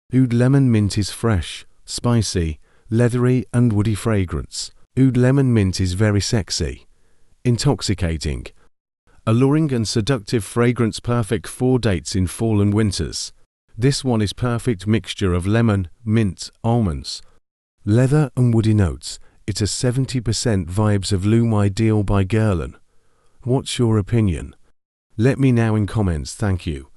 Oud Lemon Mint is fresh, spicy, leathery and woody fragrance. Oud Lemon Mint is very sexy, intoxicating, alluring and seductive fragrance, perfect for dates in fall and winters. This one is perfect mixture of lemon, mint, almonds, leather and woody notes. It's a 70% vibes of Loom, ideal by Guerlain. What's your opinion? Let me know in comments. Thank you.